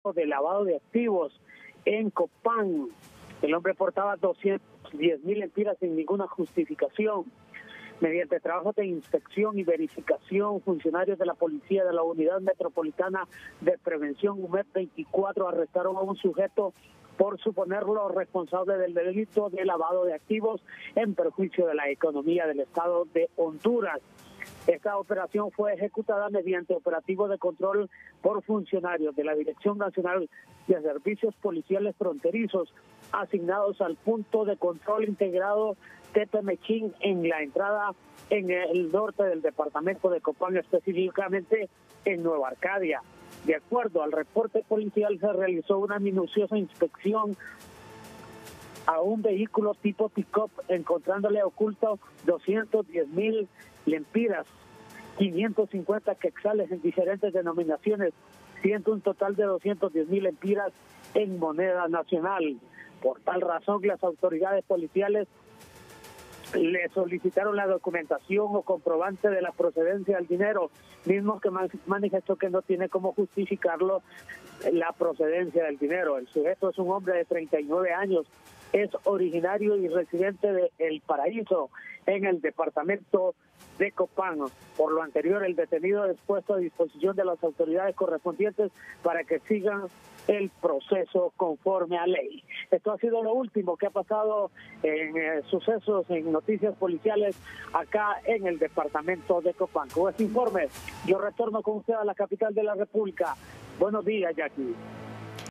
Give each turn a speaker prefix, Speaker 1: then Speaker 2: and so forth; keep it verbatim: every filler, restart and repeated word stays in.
Speaker 1: de lavado de activos en Copán. El hombre portaba doscientos diez mil lempiras sin ninguna justificación. Mediante trabajos de inspección y verificación, funcionarios de la policía de la Unidad Metropolitana de Prevención U M E P veinticuatro arrestaron a un sujeto por suponerlo responsable del delito de lavado de activos en perjuicio de la economía del Estado de Honduras. Esta operación fue ejecutada mediante operativo de control por funcionarios de la Dirección Nacional de Servicios Policiales Fronterizos asignados al punto de control integrado Tepemechín en la entrada en el norte del departamento de Copán, específicamente en Nueva Arcadia. De acuerdo al reporte policial, se realizó una minuciosa inspección a un vehículo tipo pick-up, encontrándole oculto doscientos diez mil lempiras, quinientos cincuenta quetzales en diferentes denominaciones, siendo un total de doscientos diez mil lempiras en moneda nacional. Por tal razón, las autoridades policiales le solicitaron la documentación o comprobante de la procedencia del dinero, mismo que manifestó que no tiene cómo justificarlo la procedencia del dinero. El sujeto es un hombre de treinta y nueve años, es originario y residente de El Paraíso, en el departamento de Copán. Por lo anterior, el detenido es puesto a disposición de las autoridades correspondientes para que sigan el proceso conforme a ley. Esto ha sido lo último que ha pasado en eh, sucesos, en noticias policiales acá en el departamento de Copán. Con este informe, yo retorno con usted a la capital de la República. Buenos días, Jackie.